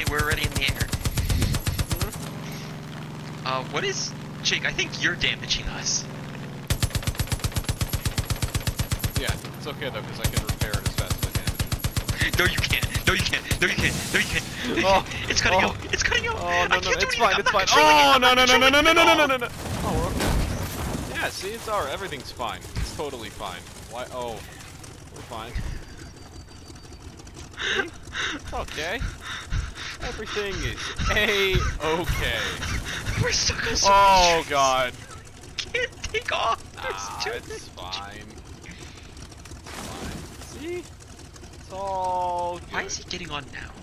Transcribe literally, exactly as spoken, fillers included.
we're already in the air. Uh, what is... Jake, I think you're damaging us. Yeah, it's okay though, because I can repair it as fast as I damage it. No, you can't. No, you can't. No, you can't. No, you can't. Oh, it's cutting oh. out. It's cutting out. Oh, I no, no, can't do it's anything. fine, I'm it's not fine. controlling it. Oh, I'm no, not no, no, no, no, no, controlling no, it. no, no, no. Oh, we're okay. Yeah, see, it's alright. Everything's fine. It's totally fine. Why? Oh, we're fine. See? Okay. Everything is A-okay. We're stuck on so Oh, much. God. Can't take off. Nah, too it's much. fine. Fine. See? It's all good. Why is he getting on now?